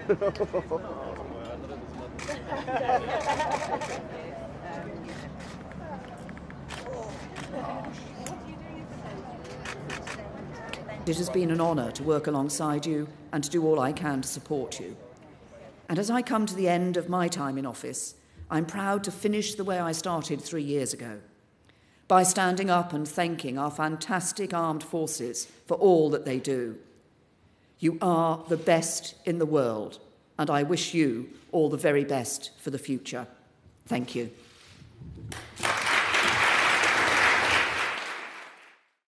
It has been an honour to work alongside you and to do all I can to support you. And as I come to the end of my time in office, I'm proud to finish the way I started 3 years ago, by standing up and thanking our fantastic armed forces for all that they do. You are the best in the world, and I wish you all the very best for the future. Thank you.